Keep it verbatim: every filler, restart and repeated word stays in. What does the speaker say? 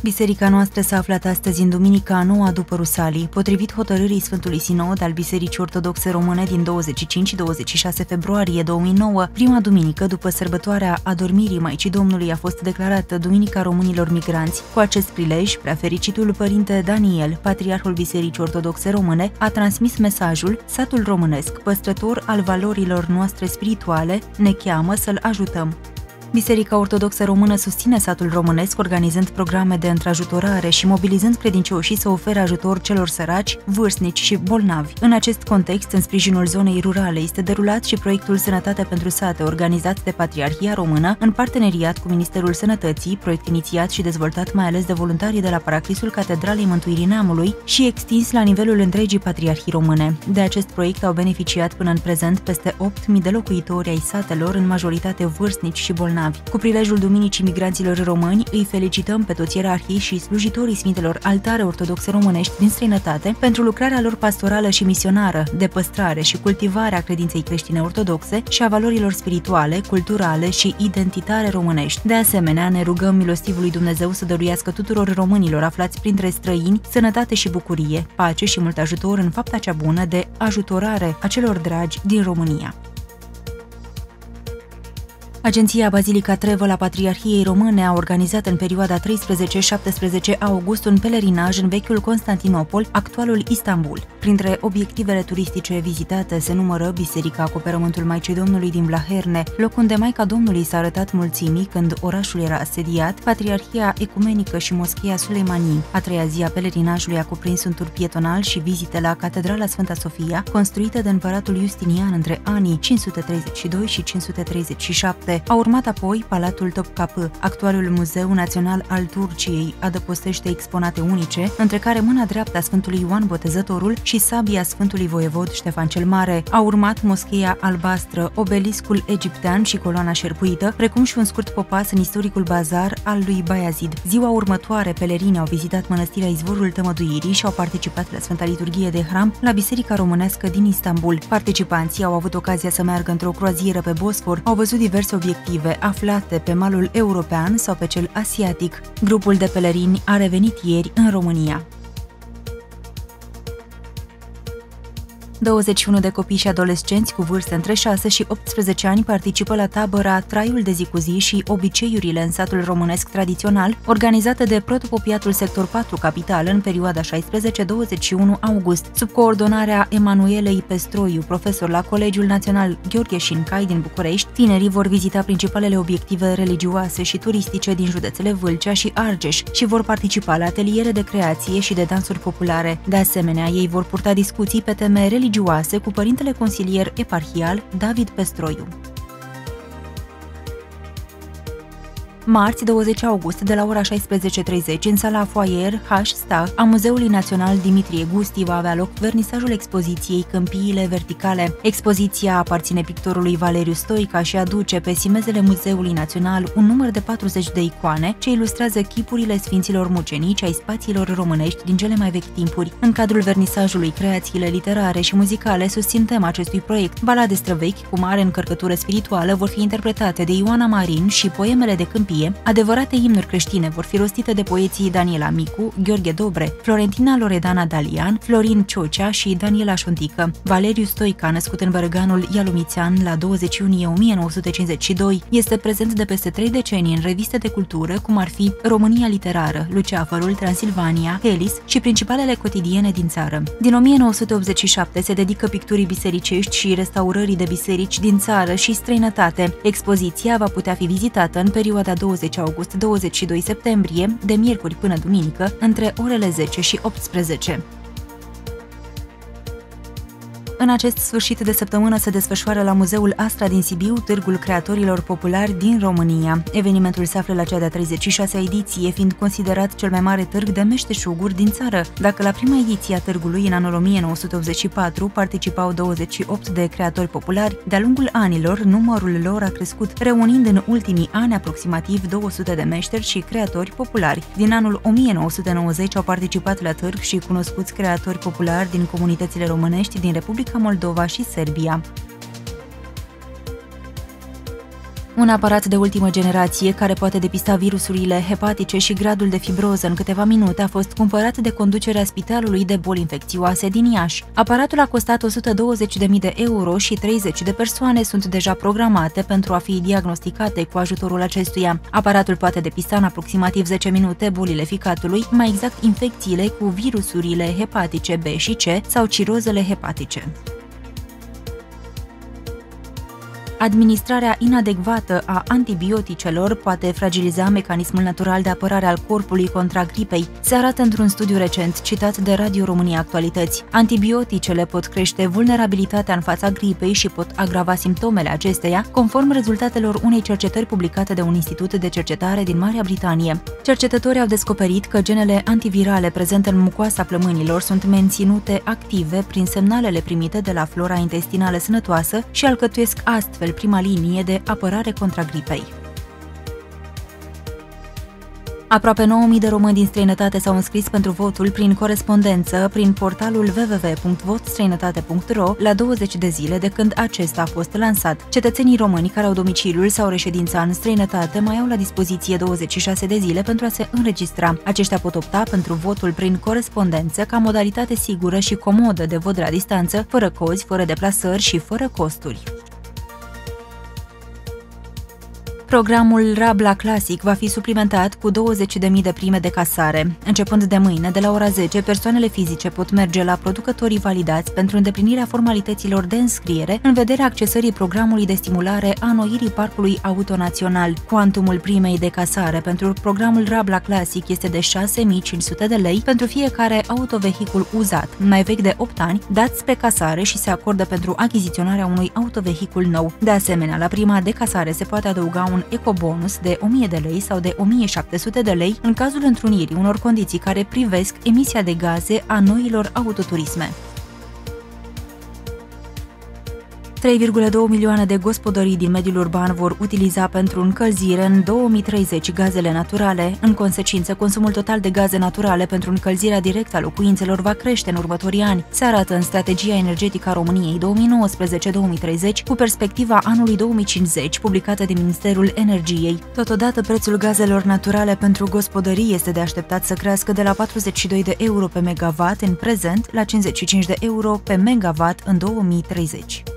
Biserica noastră s-a aflat astăzi în duminica a noua după Rusalii, potrivit hotărârii Sfântului Sinod al Bisericii Ortodoxe Române din douăzeci și cinci - douăzeci și șase februarie două mii nouă. Prima duminică după sărbătoarea Adormirii Maicii Domnului a fost declarată Duminica Românilor Migranți. Cu acest prilej, preafericitul Părinte Daniel, Patriarhul Bisericii Ortodoxe Române, a transmis mesajul: satul românesc, păstrător al valorilor noastre spirituale, ne cheamă să-l ajutăm. Biserica Ortodoxă Română susține satul românesc, organizând programe de întrajutorare și mobilizând credincioșii să ofere ajutor celor săraci, vârstnici și bolnavi. În acest context, în sprijinul zonei rurale, este derulat și proiectul Sănătate pentru Sate, organizat de Patriarhia Română, în parteneriat cu Ministerul Sănătății, proiect inițiat și dezvoltat mai ales de voluntarii de la Paraclisul Catedralei Mântuirii Neamului și extins la nivelul întregii Patriarhii Române. De acest proiect au beneficiat până în prezent peste opt mii de locuitori ai satelor, în majoritate vârstnici și bolnavi. Cu prilejul Duminicii Migranților Români, îi felicităm pe toți ierarhii și slujitorii Sfintelor Altare Ortodoxe Românești din străinătate pentru lucrarea lor pastorală și misionară, de păstrare și cultivare a credinței creștine ortodoxe și a valorilor spirituale, culturale și identitare românești. De asemenea, ne rugăm milostivului Dumnezeu să dăruiască tuturor românilor aflați printre străini sănătate și bucurie, pace și mult ajutor în fapta cea bună de ajutorare a celor dragi din România. Agenția Bazilica Trevăl a Patriarhiei Române a organizat în perioada treisprezece - șaptesprezece august un pelerinaj în vechiul Constantinopol, actualul Istanbul. Printre obiectivele turistice vizitate se numără Biserica Acoperământul Maicii Domnului din Blaherne, loc unde Maica Domnului s-a arătat mulțimii când orașul era asediat, Patriarhia Ecumenică și Moscheea Suleimanii. A treia zi a pelerinajului a cuprins un tur pietonal și vizite la Catedrala Sfânta Sofia, construită de împăratul Justinian între anii cinci sute treizeci și doi și cinci sute treizeci și șapte. A urmat apoi Palatul Topkapı. Actualul Muzeu Național al Turciei adăpostește exponate unice, între care mâna dreaptă a Sfântului Ioan Botezătorul și sabia Sfântului Voievod Ștefan cel Mare. A urmat Moscheea Albastră, obeliscul egiptean și coloana șerpuită, precum și un scurt popas în istoricul bazar al lui Bayazid. Ziua următoare, pelerini au vizitat mănăstirea Izvorul Tămăduirii și au participat la Sfânta Liturghie de Hram la Biserica Românească din Istanbul. Participanții au avut ocazia să meargă într-o croazieră pe Bosfor, au văzut diverse obiective aflate pe malul european sau pe cel asiatic. Grupul de pelerini a revenit ieri în România. douăzeci și unu de copii și adolescenți cu vârste între șase și optsprezece ani participă la tabăra Traiul de zi cu zi și obiceiurile în satul românesc tradițional, organizată de Protopopiatul Sector patru Capital în perioada șaisprezece - douăzeci și unu august, sub coordonarea Emanuelei Pestroiu, profesor la Colegiul Național Gheorghe Șincai din București. Tinerii vor vizita principalele obiective religioase și turistice din județele Vâlcea și Argeș și vor participa la ateliere de creație și de dansuri populare. De asemenea, ei vor purta discuții pe teme religioase cu părintele consilier eparhial David Pestroiu. Marți, douăzeci august, de la ora șaisprezece și treizeci, în sala Foyer H. Stach a Muzeului Național Dimitrie Gusti va avea loc vernisajul expoziției Câmpiile Verticale. Expoziția aparține pictorului Valeriu Stoica și aduce pe simezele Muzeului Național un număr de patruzeci de icoane ce ilustrează chipurile sfinților mucenici ai spațiilor românești din cele mai vechi timpuri. În cadrul vernisajului, creațiile literare și muzicale susțin tema acestui proiect. Balade străvechi cu mare încărcătură spirituală vor fi interpretate de Ioana Marin și poemele de câmpie. Adevărate imnuri creștine vor fi rostite de poeții Daniela Micu, Gheorghe Dobre, Florentina Loredana Dalian, Florin Ciocea și Daniela Șuntică. Valeriu Stoica, născut în Bărăganul Ialumițean la douăzeci iunie o mie nouă sute cincizeci și doi, este prezent de peste trei decenii în reviste de cultură, cum ar fi România Literară, Luceafărul, Transilvania, Helis și principalele cotidiene din țară. Din o mie nouă sute optzeci și șapte se dedică picturii bisericești și restaurării de biserici din țară și străinătate. Expoziția va putea fi vizitată în perioada douăzeci august - douăzeci și doi septembrie, de miercuri până duminică, între orele zece și optsprezece. În acest sfârșit de săptămână se desfășoară la Muzeul Astra din Sibiu Târgul Creatorilor Populari din România. Evenimentul se află la cea de-a treizeci și șasea ediție, fiind considerat cel mai mare târg de meșteșuguri din țară. Dacă la prima ediție a târgului, în anul o mie nouă sute optzeci și patru, participau douăzeci și opt de creatori populari, de-a lungul anilor numărul lor a crescut, reunind în ultimii ani aproximativ două sute de meșteri și creatori populari. Din anul o mie nouă sute nouăzeci au participat la târg și cunoscuți creatori populari din comunitățile românești din Republica Moldova și Serbia. Un aparat de ultimă generație care poate depista virusurile hepatice și gradul de fibroză în câteva minute a fost cumpărat de conducerea Spitalului de Boli Infecțioase din Iași. Aparatul a costat o sută douăzeci de mii de euro și treizeci de persoane sunt deja programate pentru a fi diagnosticate cu ajutorul acestuia. Aparatul poate depista în aproximativ zece minute bolile ficatului, mai exact infecțiile cu virusurile hepatice B și C sau cirozele hepatice. Administrarea inadecvată a antibioticelor poate fragiliza mecanismul natural de apărare al corpului contra gripei, se arată într-un studiu recent citat de Radio România Actualități. Antibioticele pot crește vulnerabilitatea în fața gripei și pot agrava simptomele acesteia, conform rezultatelor unei cercetări publicate de un institut de cercetare din Marea Britanie. Cercetătorii au descoperit că genele antivirale prezente în mucoasa plămânilor sunt menținute active prin semnalele primite de la flora intestinală sănătoasă și alcătuiesc astfel prima linie de apărare contra gripei. Aproape nouă mii de români din străinătate s-au înscris pentru votul prin corespondență prin portalul w w w punct vot străinătate punct r o la douăzeci de zile de când acesta a fost lansat. Cetățenii români care au domiciliul sau reședința în străinătate mai au la dispoziție douăzeci și șase de zile pentru a se înregistra. Aceștia pot opta pentru votul prin corespondență ca modalitate sigură și comodă de vot la distanță, fără cozi, fără deplasări și fără costuri. Programul Rabla Classic va fi suplimentat cu douăzeci de mii de prime de casare. Începând de mâine, de la ora zece, persoanele fizice pot merge la producătorii validați pentru îndeplinirea formalităților de înscriere în vederea accesării programului de stimulare a înnoirii parcului auto național. Cuantumul primei de casare pentru programul Rabla Classic este de șase mii cinci sute de lei pentru fiecare autovehicul uzat, mai vechi de opt ani, dat spre casare și se acordă pentru achiziționarea unui autovehicul nou. De asemenea, la prima de casare se poate adăuga un ecobonus de o mie de lei sau de o mie șapte sute de lei în cazul întrunirii unor condiții care privesc emisia de gaze a noilor autoturisme. trei virgulă doi milioane de gospodării din mediul urban vor utiliza pentru încălzire în două mii treizeci gazele naturale. În consecință, consumul total de gaze naturale pentru încălzirea directă a locuințelor va crește în următorii ani. Se arată în Strategia energetică a României două mii nouăsprezece două mii treizeci cu perspectiva anului două mii cincizeci, publicată de Ministerul Energiei. Totodată, prețul gazelor naturale pentru gospodării este de așteptat să crească de la patruzeci și doi de euro pe megawatt în prezent la cincizeci și cinci de euro pe megawatt în două mii treizeci.